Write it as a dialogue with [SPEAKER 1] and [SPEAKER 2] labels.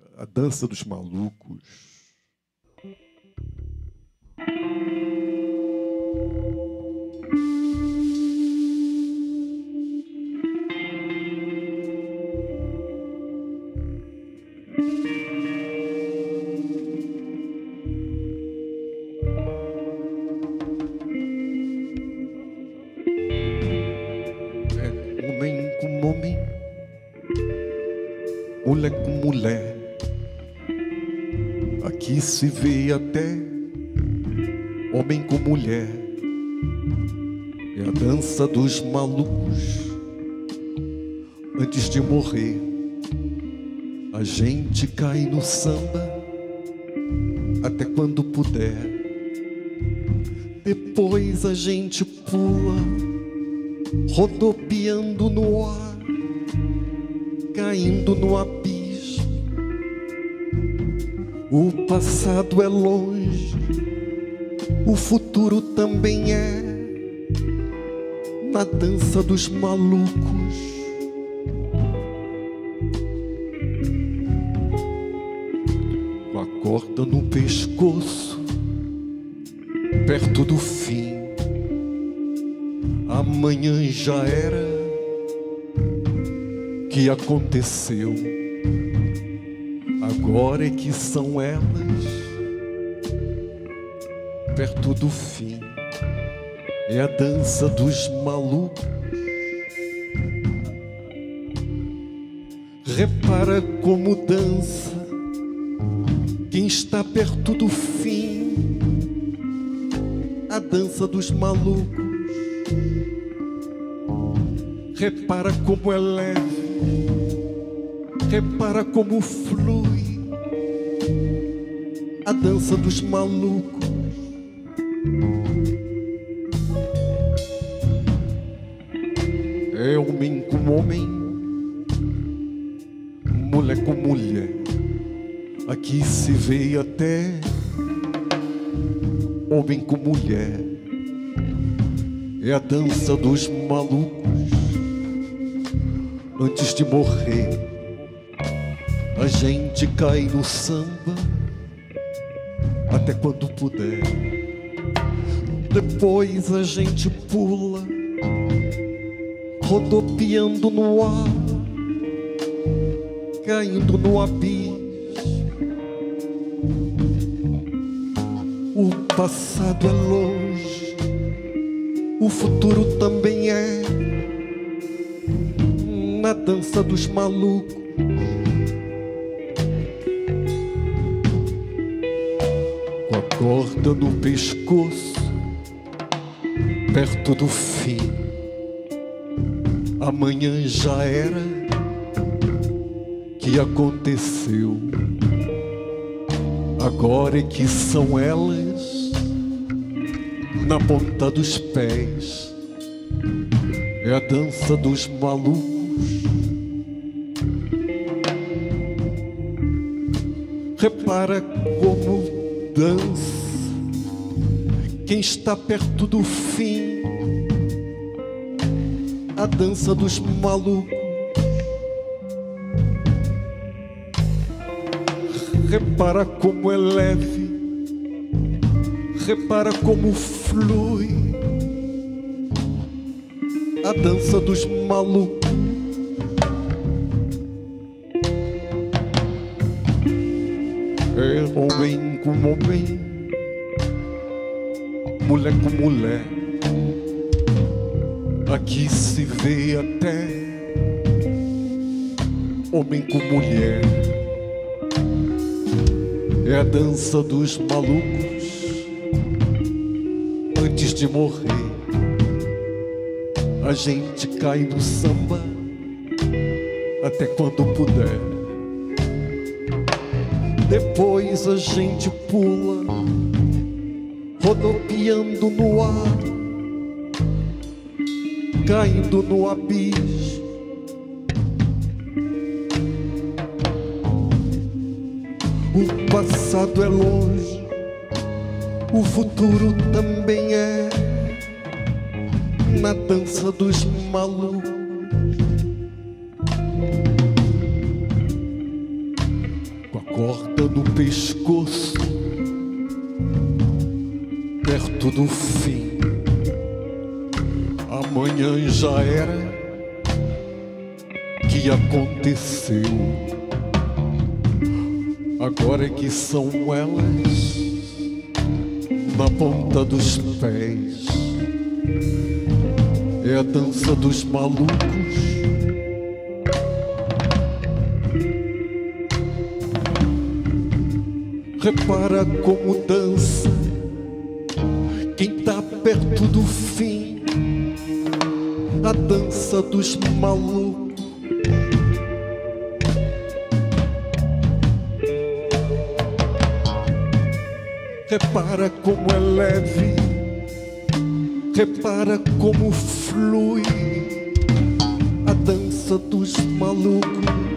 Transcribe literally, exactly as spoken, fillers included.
[SPEAKER 1] A dança dos malucos. É homem com homem, mulher com mulher. Aqui se vê até homem com mulher. É a dança dos malucos. Antes de morrer, a gente cai no samba até quando puder. Depois a gente pula, rodopiando no ar, caindo no abismo. O passado é longe, o futuro também é. Na dança dos malucos, com a corda no pescoço, perto do fim. Amanhã já era, que aconteceu. Agora é que são elas, perto do fim. É a dança dos malucos. Repara como dança quem está perto do fim. A dança dos malucos. Repara como é leve, repara como flui. A dança dos malucos. É homem com homem, mulher com mulher. Aqui se vê até homem com mulher. É a dança dos malucos. Antes de morrer, a gente cai no samba até quando puder. Depois a gente pula, rodopiando no ar, caindo no abismo. O passado é longe, o futuro também é. Na dança dos malucos, com a corda no pescoço, perto do fim. Amanhã já era, que aconteceu. Agora é que são elas, na ponta dos pés. É a dança dos malucos. Repara como dança quem está perto do fim. A dança dos malucos. Repara como é leve, repara como flui. A dança dos malucos. É homem com homem, mulher com mulher. Aqui se vê até homem com mulher. É a dança dos malucos. Antes de morrer, a gente cai no samba até quando puder. Depois a gente pula, rodopiando no ar, caindo no abismo. O passado é longe, o futuro também é. Na dança dos malucos. Com no pescoço, perto do fim. Amanhã já era que aconteceu. Agora é que são elas na ponta dos pés. É a dança dos malucos. Repara como dança quem tá perto do fim. A dança dos malucos. Repara como é leve, repara como flui a dança dos malucos.